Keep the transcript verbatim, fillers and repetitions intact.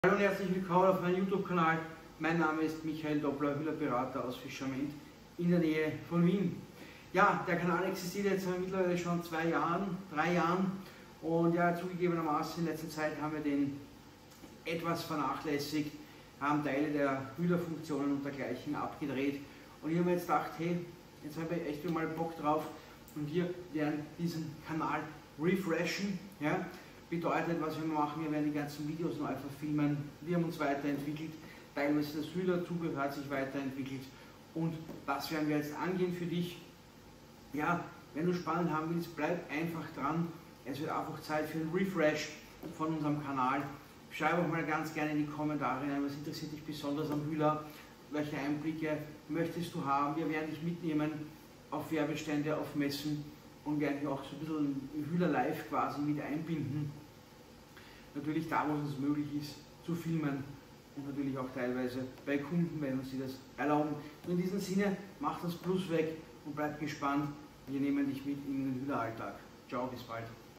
Hallo und herzlich willkommen auf meinem YouTube-Kanal. Mein Name ist Michael Doppler, Hühnerberater aus Fischerment in der Nähe von Wien. Ja, der Kanal existiert jetzt mittlerweile schon zwei Jahren, drei Jahren und ja, zugegebenermaßen in letzter Zeit haben wir den etwas vernachlässigt, haben Teile der Hühnerfunktionen und dergleichen abgedreht und ich habe mir jetzt gedacht, hey, jetzt habe ich echt mal Bock drauf und wir werden diesen Kanal refreshen. Ja? Bedeutet, was wir machen, wir werden die ganzen Videos neu verfilmen, wir haben uns weiterentwickelt, teilweise das Hühnerzubehör hat sich weiterentwickelt und das werden wir jetzt angehen für dich. Ja, wenn du spannend haben willst, bleib einfach dran, es wird einfach Zeit für einen Refresh von unserem Kanal. Schreib auch mal ganz gerne in die Kommentare rein, was interessiert dich besonders am Hühner, welche Einblicke möchtest du haben, wir werden dich mitnehmen auf Werbestände, auf Messen und werden dich auch so ein bisschen Hühner live quasi mit einbinden. Natürlich da, wo es möglich ist, zu filmen und natürlich auch teilweise bei Kunden, wenn uns sie das erlauben. Und in diesem Sinne, mach das Plus weg und bleib gespannt. Wir nehmen dich mit in den Hühneralltag. Ciao, bis bald.